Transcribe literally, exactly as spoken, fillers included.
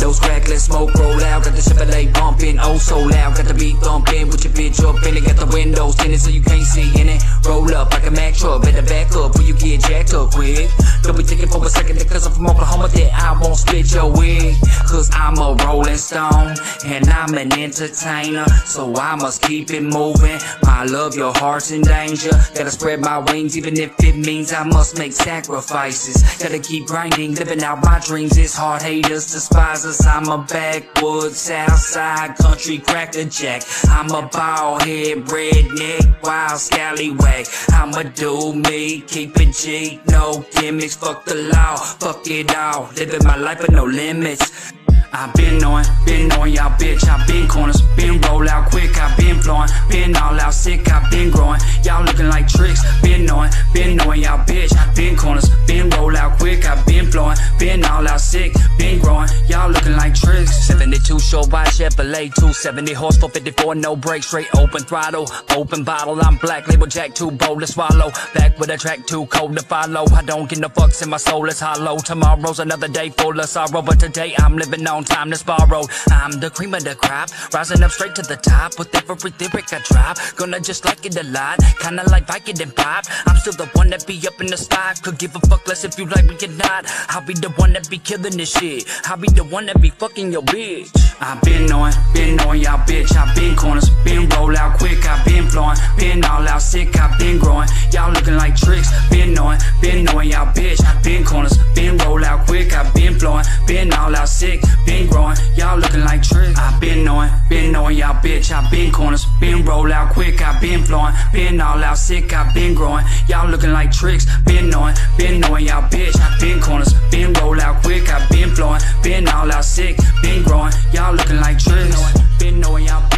windows crack, let's smoke, roll out. Got the Chevrolet bumping, oh so loud. Got the beat thumping with your bitch up in it. Got the windows tinted so you can't see in it. Roll up like a Mack truck, better back up when you get jacked up quick. Don't be thinking for a second that cause I'm from Oklahoma that I won't split your wig. Cause I'm a rolling stone and I'm an entertainer, so I must keep it moving. My love, your heart's in danger. Gotta spread my wings even if it means I must make sacrifices. Gotta keep grinding, living out my dreams. It's hard, haters despise us. I'm a backwoods, southside country cracker jack. I'm a bald head, redneck, wild scallywag. I'ma do me, keep it G, no gimmicks. Fuck the law, fuck it all, living my life with no limits. I've been knowing, been knowing y'all bitch. I've been corners, been roll out quick. I've been flowing, been all out sick. I've been growing, y'all looking like tricks. Been knowing, been knowing y'all bitch. I've been corners, been roll out quick. I've been flowing, been all out sick. Been growing, y'all looking like tricks. seventy-two short white Chevrolet, two seventy horse, four fifty-four, no brakes, straight open throttle, open bottle. I'm black, label jack, too bold to swallow. Back with a track too cold to follow. I don't get no fucks and my soul is hollow. Tomorrow's another day full of sorrow, but today I'm living on time that's borrowed. I'm the cream of the crop, rising up straight to the top with every lyric I drop. Gonna just like it a lot, kinda like Viking and Pop. I'm still the one that be up in the spot. Could give a fuck less if you like me or not. I'll be the one that be killing this shit. I'll be the one that be fucking your bitch. I've been knowing, been knowing y'all bitch. I've been corners, been roll out quick. I've been flowing, been all out sick. I've been growing, y'all looking like tricks. Been knowing, been knowing y'all bitch. I've been corners, been roll out quick. I've been flowing, been all out sick. Been growing, y'all looking like tricks. I've been knowing, been knowing y'all bitch. I've been corners, been roll out quick. I've been flowing, been all out sick. I've been growing, y'all looking like tricks. Been knowing, been knowing y'all bitch. I've been corners, been roll out quick. I've been flowing, been all out sick. Been growing, y'all looking like tricks. Been knowing y'all bitch.